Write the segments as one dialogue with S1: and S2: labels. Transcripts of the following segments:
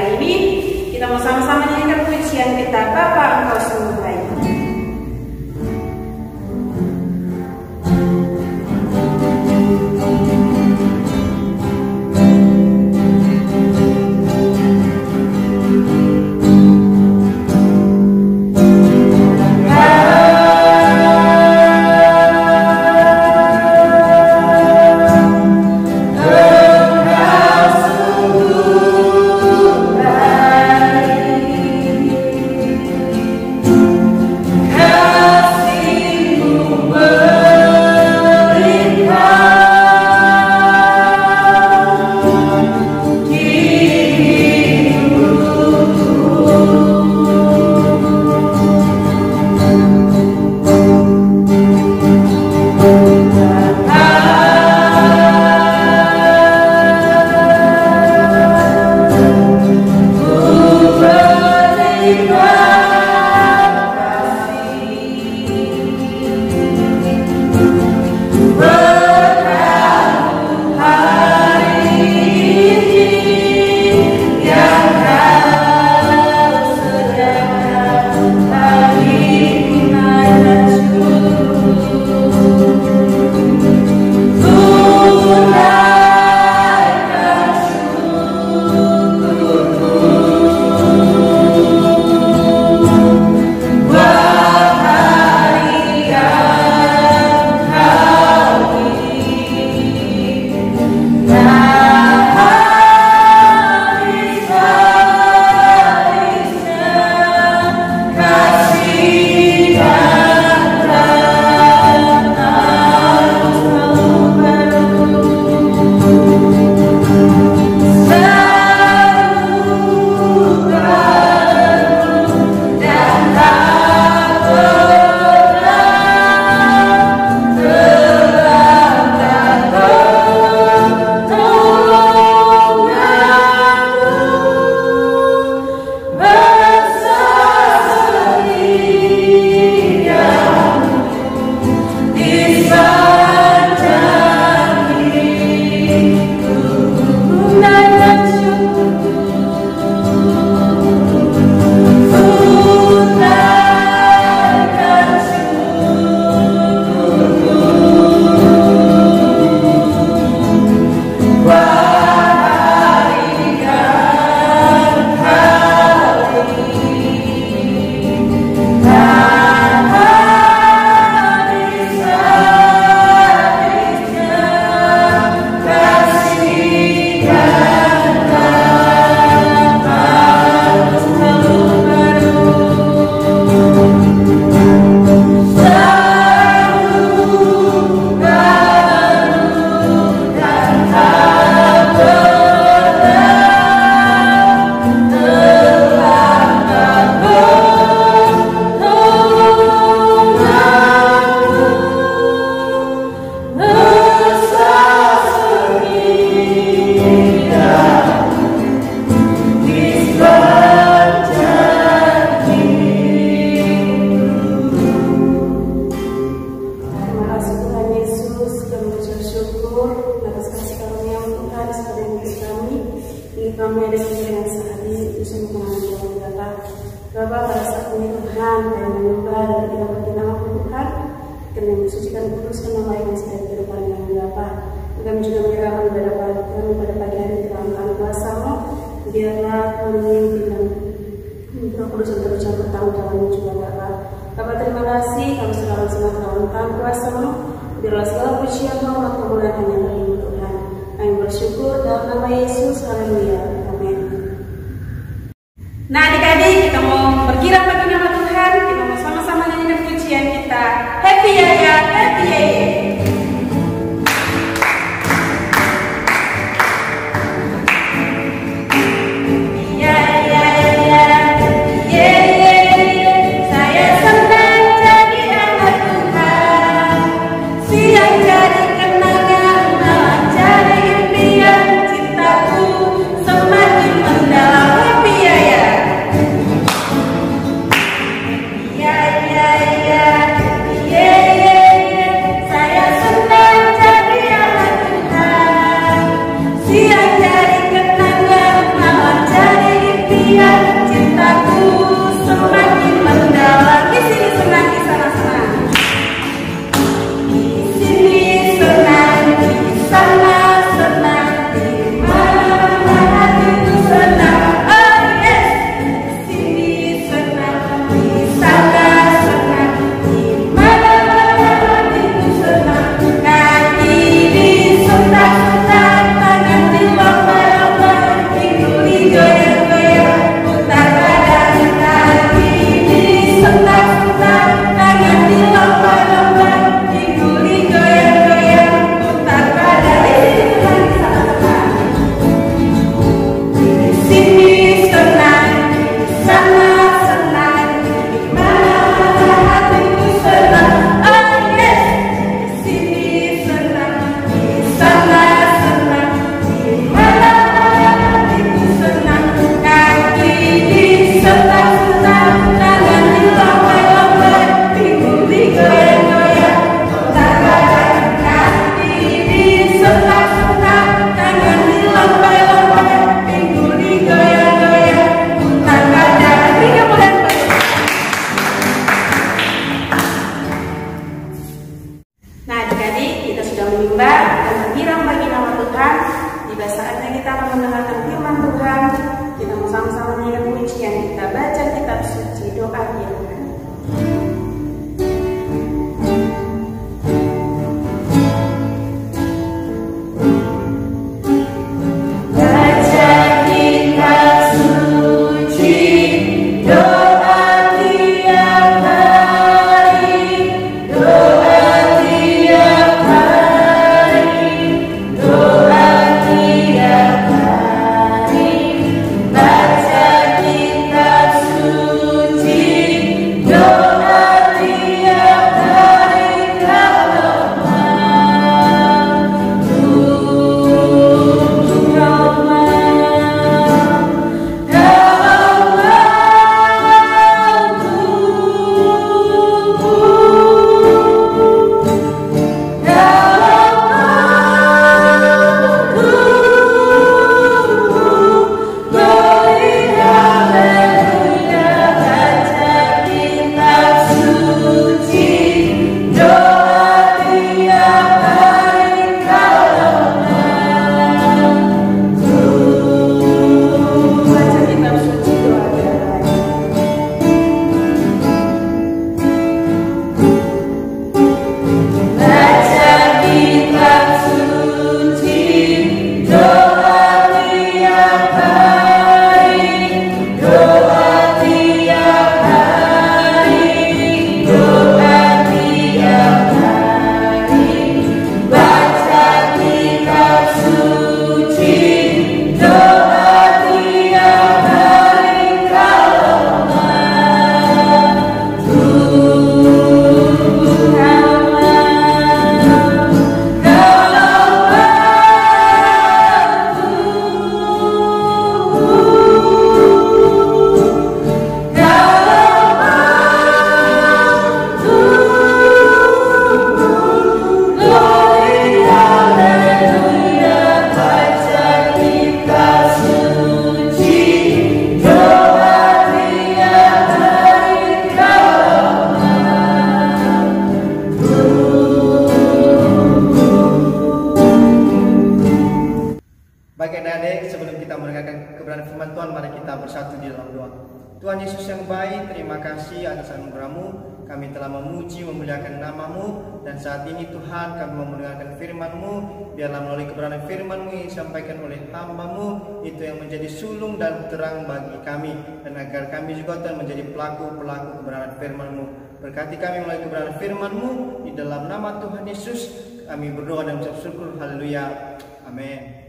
S1: Kali ini kita mau sama-sama nyanyikan pujian kita, Bapa Engkau sungguh baik. Kami juga menyerahkan ibadah kami pada pagi hari di dalam tangan kuasa-Mu. Biarlah kami memimpin Roh Kudus untuk bercampur tangan dalamnya juga Bapa. Bapa, terima kasih, kami selalu senang dalam tangan kuasa-Mu. Biarlah segala pujian, hormat, kemuliaan hanya bagi Tuhan. Kami bersyukur dalam nama Yesus. Haleluya. Amin. Nah, adik-adik, kita mau berkirap bagi nama Tuhan. Kita mau sama-sama nyanyikan pujian kita. Happy ya, happy ya.
S2: Jadi kenangan, jadi impian cintaku. kebenaran firman Tuhan, mari kita bersatu di dalam doa. Tuhan Yesus yang baik, terima kasih atas anugerah-Mu. Kami telah memuji, memuliakan nama-Mu, dan saat ini Tuhan kami mau mendengarkan firman-Mu. Biarlah melalui kebenaran firman-Mu yang disampaikan oleh hamba-Mu itu yang menjadi sulung dan terang bagi kami, dan agar kami juga Tuhan menjadi pelaku-pelaku kebenaran firman-Mu. Berkati kami melalui kebenaran firman-Mu, di dalam nama Tuhan Yesus kami berdoa dan mengucap syukur. Haleluya, amin.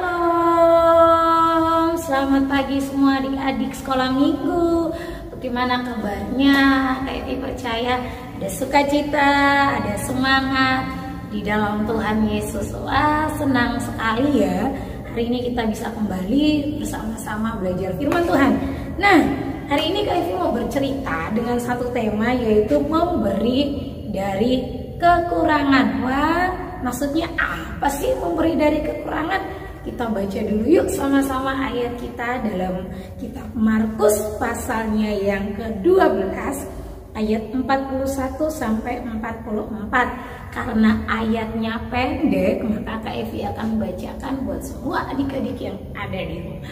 S3: Shalom, selamat pagi semua adik-adik sekolah minggu. Bagaimana kabarnya? Kak Evi percaya ada sukacita, ada semangat di dalam Tuhan Yesus. Wah, senang sekali ya. Hari ini kita bisa kembali bersama-sama belajar firman Tuhan. Nah, hari ini Kak Evi mau bercerita dengan satu tema, yaitu memberi dari kekurangan. Wah, maksudnya apa sih memberi dari kekurangan? Kita baca dulu yuk sama-sama ayat kita dalam kitab Markus pasalnya yang ke-12 ayat 41 sampai 44. Karena ayatnya pendek, maka Kak Evi akan bacakan buat semua adik-adik yang ada di rumah.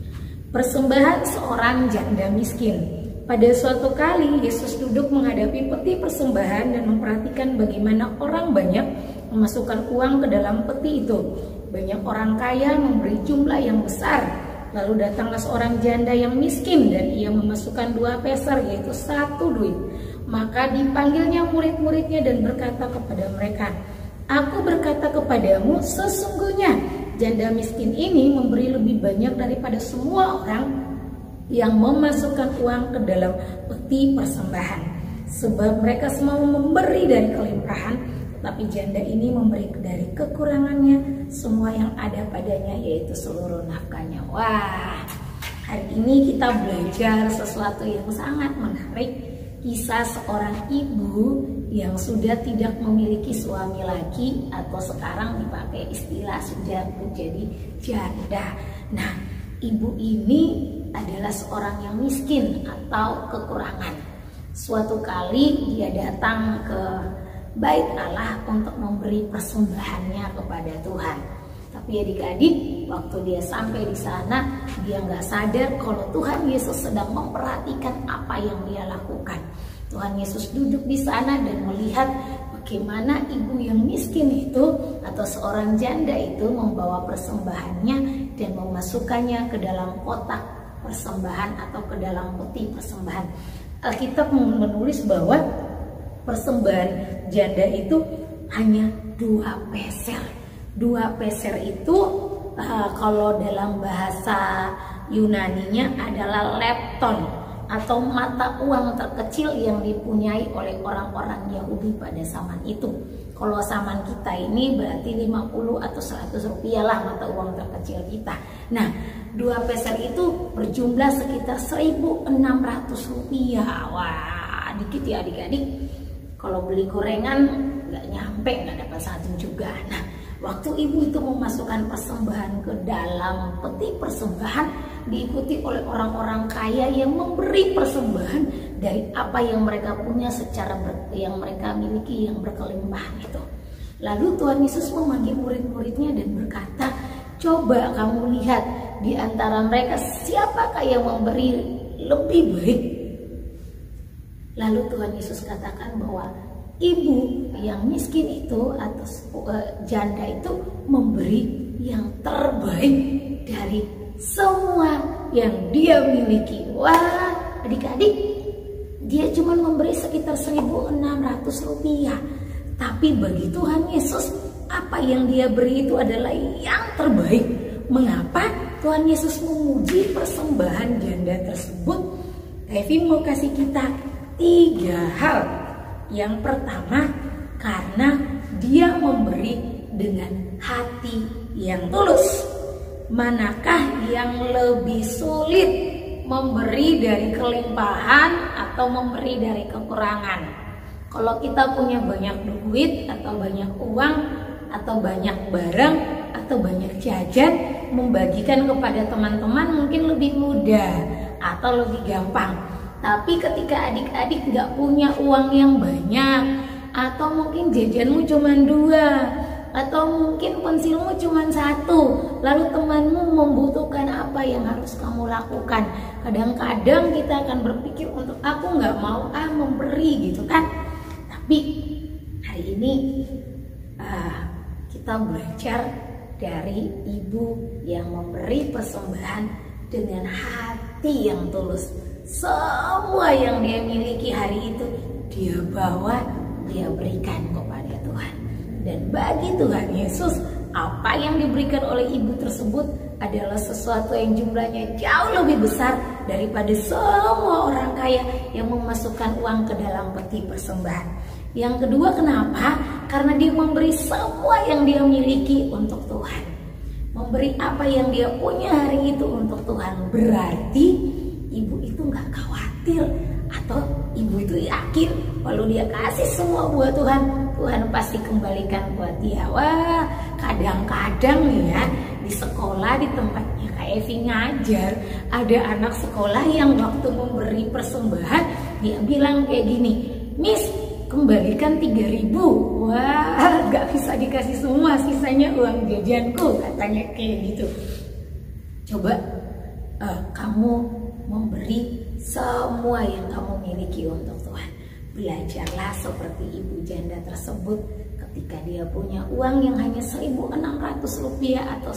S3: Persembahan seorang janda miskin. Pada suatu kali Yesus duduk menghadapi peti persembahan dan memperhatikan bagaimana orang banyak memasukkan uang ke dalam peti itu. Banyak orang kaya memberi jumlah yang besar. Lalu datanglah seorang janda yang miskin dan ia memasukkan 2 peser, yaitu 1 duit. Maka dipanggilnya murid-muridnya dan berkata kepada mereka, "Aku berkata kepadamu, sesungguhnya janda miskin ini memberi lebih banyak daripada semua orang yang memasukkan uang ke dalam peti persembahan. Sebab mereka semua memberi dari kelimpahan, tapi janda ini memberi dari kekurangannya semua yang ada padanya, yaitu seluruh nafkahnya." Wah, hari ini kita belajar sesuatu yang sangat menarik. Kisah seorang ibu yang sudah tidak memiliki suami lagi, atau sekarang dipakai istilah sudah menjadi janda. Nah, ibu ini adalah seorang yang miskin atau kekurangan. Suatu kali dia datang ke Bait Allah untuk memberi persembahannya kepada Tuhan. Tapi adik-adik, waktu dia sampai di sana, dia nggak sadar kalau Tuhan Yesus sedang memperhatikan apa yang dia lakukan. Tuhan Yesus duduk di sana dan melihat bagaimana ibu yang miskin itu atau seorang janda itu membawa persembahannya dan memasukkannya ke dalam kotak persembahan atau ke dalam peti persembahan. Alkitab menulis bahwa persembahan janda itu hanya 2 peser. 2 peser itu kalau dalam bahasa Yunaninya adalah lepton atau mata uang terkecil yang dipunyai oleh orang-orang Yahudi pada zaman itu. Kalau zaman kita ini berarti 50 atau 100 rupiah lah mata uang terkecil kita. Nah, 2 peser itu berjumlah sekitar 1.600 rupiah. Wah, dikit ya adik-adik. Kalau beli gorengan nggak nyampe, nggak dapat 1 juga. Nah, waktu ibu itu memasukkan persembahan ke dalam peti persembahan, diikuti oleh orang-orang kaya yang memberi persembahan dari apa yang mereka punya secara yang mereka miliki yang berkelimpahan itu. Lalu Tuhan Yesus memanggil murid-muridnya dan berkata, "Coba kamu lihat di antara mereka siapakah yang memberi lebih baik?" Lalu Tuhan Yesus katakan bahwa ibu yang miskin itu atau janda itu memberi yang terbaik dari semua yang dia miliki. Wah, adik-adik, dia cuma memberi sekitar 1.600 rupiah. Tapi bagi Tuhan Yesus, apa yang dia beri itu adalah yang terbaik. Mengapa Tuhan Yesus memuji persembahan janda tersebut? Kevin mau kasih kita 3 hal. Yang pertama, karena dia memberi dengan hati yang tulus. Manakah yang lebih sulit, memberi dari kelimpahan atau memberi dari kekurangan? Kalau kita punya banyak duit atau banyak uang atau banyak barang atau banyak jajan, membagikan kepada teman-teman mungkin lebih mudah atau lebih gampang. Tapi ketika adik-adik nggak punya uang yang banyak atau mungkin jajanmu cuma 2, atau mungkin pensilmu cuma satu, lalu temanmu membutuhkan apa yang harus kamu lakukan. Kadang-kadang kita akan berpikir untuk aku nggak mau memberi gitu kan. Tapi hari ini kita belajar dari ibu yang memberi persembahan dengan hati yang tulus. Semua yang dia miliki hari itu dia bawa, dia berikan kepada Tuhan. Dan bagi Tuhan Yesus, apa yang diberikan oleh ibu tersebut adalah sesuatu yang jumlahnya jauh lebih besar daripada semua orang kaya yang memasukkan uang ke dalam peti persembahan. Yang kedua, kenapa? Karena dia memberi semua yang dia miliki untuk Tuhan. Memberi apa yang dia punya hari itu untuk Tuhan. Berarti ibu itu nggak khawatir, atau ibu itu yakin kalau dia kasih semua buat Tuhan, Tuhan pasti kembalikan buat dia. Wah, kadang-kadang nih ya, di sekolah, di tempatnya Kak Evi ngajar, ada anak sekolah yang waktu memberi persembahan, dia bilang kayak gini, Miss, kembalikan 3.000. Wah, gak bisa dikasih semua, sisanya uang jajanku, katanya kayak gitu. Coba kamu memberi semua yang kamu miliki untuk Tuhan. Belajarlah seperti ibu janda tersebut, ketika dia punya uang yang hanya 1.600 rupiah atau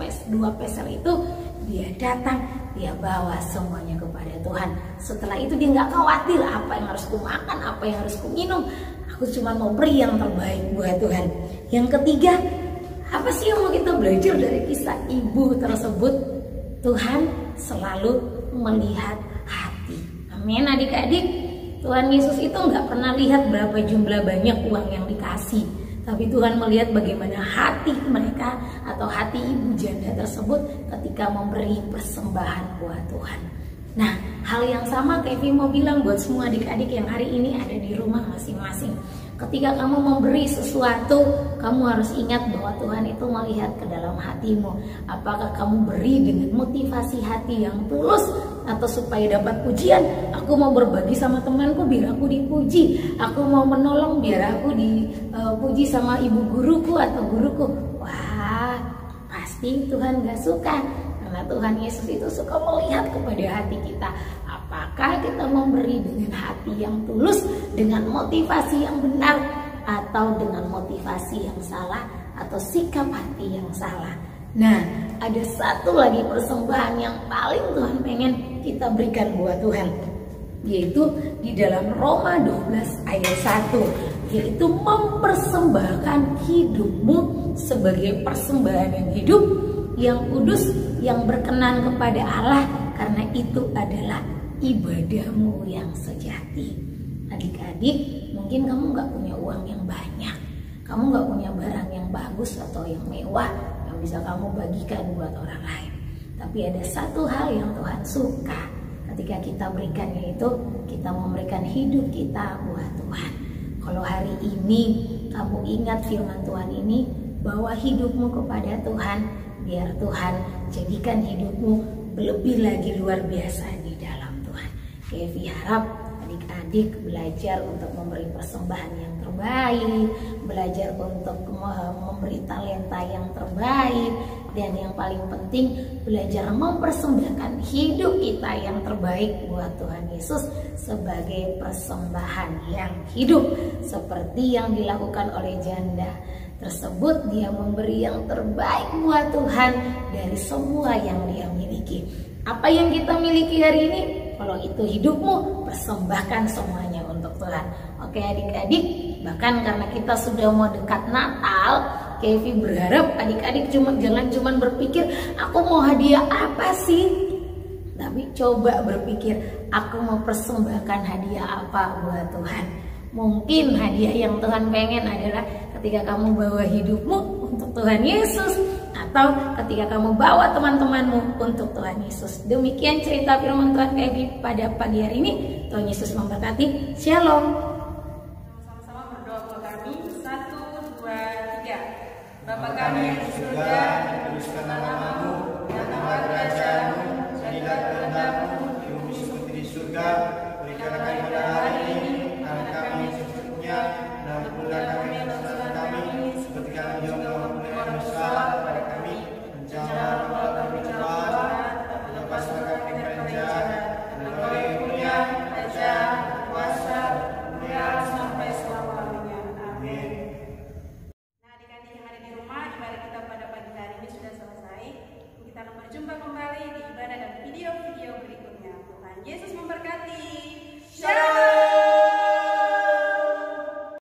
S3: 2 peser itu, dia datang, dia bawa semuanya kepada Tuhan. Setelah itu dia nggak khawatir apa yang harus ku makan, apa yang harus ku minum. Aku cuma mau beri yang terbaik buat Tuhan. Yang ketiga, apa sih yang mau kita belajar dari kisah ibu tersebut? Tuhan selalu melihat hati. Amin adik-adik. Tuhan Yesus itu nggak pernah lihat berapa jumlah banyak uang yang dikasih, tapi Tuhan melihat bagaimana hati mereka atau hati ibu janda tersebut ketika memberi persembahan buat Tuhan. Nah, hal yang sama Kevi mau bilang buat semua adik-adik yang hari ini ada di rumah masing-masing. Ketika kamu memberi sesuatu, kamu harus ingat bahwa Tuhan itu melihat ke dalam hatimu. Apakah kamu beri dengan motivasi hati yang tulus, atau supaya dapat pujian? Aku mau berbagi sama temanku biar aku dipuji. Aku mau menolong biar aku dipuji sama ibu guruku atau guruku. Wah, pasti Tuhan gak suka. Karena Tuhan Yesus itu suka melihat kepada hati kita. Apakah kita memberi dengan hati yang tulus, dengan motivasi yang benar, atau dengan motivasi yang salah, atau sikap hati yang salah. Nah, ada satu lagi persembahan yang paling Tuhan pengen kita berikan buat Tuhan, yaitu di dalam Roma 12 ayat 1, yaitu mempersembahkan hidupmu sebagai persembahan yang hidup, yang kudus, yang berkenan kepada Allah, karena itu adalah ibadahmu yang sejati. Adik-adik, mungkin kamu gak punya uang yang banyak, kamu gak punya barang yang bagus atau yang mewah yang bisa kamu bagikan buat orang lain. Tapi ada satu hal yang Tuhan suka ketika kita berikan, yaitu kita memberikan hidup kita buat Tuhan. Kalau hari ini kamu ingat firman Tuhan ini, bawa hidupmu kepada Tuhan, biar Tuhan jadikan hidupmu lebih lagi luar biasa di dalam Tuhan. Kevi harap adik-adik belajar untuk memberi persembahan yang terbaik, belajar untuk memberi talenta yang terbaik, dan yang paling penting belajar mempersembahkan hidup kita yang terbaik buat Tuhan Yesus sebagai persembahan yang hidup, seperti yang dilakukan oleh janda tersebut. Dia memberi yang terbaik buat Tuhan dari semua yang dia miliki. Apa yang kita miliki hari ini, kalau itu hidupmu, persembahkan semuanya untuk Tuhan. Oke adik-adik, bahkan karena kita sudah mau dekat Natal, Kevi berharap adik-adik jangan cuma berpikir aku mau hadiah apa sih, tapi coba berpikir aku mau persembahkan hadiah apa buat Tuhan. Mungkin hadiah yang Tuhan pengen adalah ketika kamu bawa hidupmu untuk Tuhan Yesus, atau ketika kamu bawa teman-temanmu untuk Tuhan Yesus. Demikian cerita firman Tuhan Kevi pada pagi hari ini. Tuhan Yesus memberkati. Shalom.
S1: Sama-sama berdoa buat kami. 1, 2, 3. Bapa kami yang di surga, dikuduskanlah namamu, datanglah kerajaanmu, jadilah kehendakmu di bumi seperti di surga. Berikanlah kami pada hari ini makanan kami secukupnya, dan ampunilah kami dosa kami seperti kami juga
S4: Yesus memberkati.
S1: Shalom.